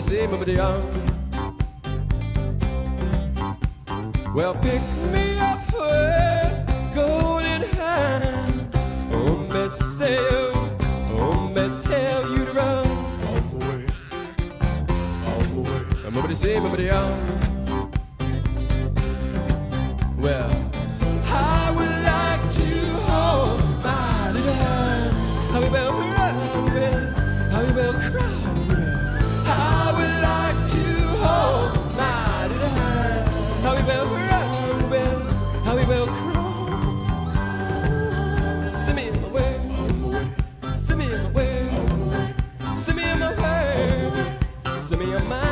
say, mama, well, pick me up with golden hand. Oh, me say, oh, me tell you to run. On my way, on my way. Mama, say, mama, well, I would like to hold my little hand. How we will run, how we will cry. I would like to hold my little hand. How we will run, how we will cry. Send me in my way, send me in my way, send me in my way, send me in my way.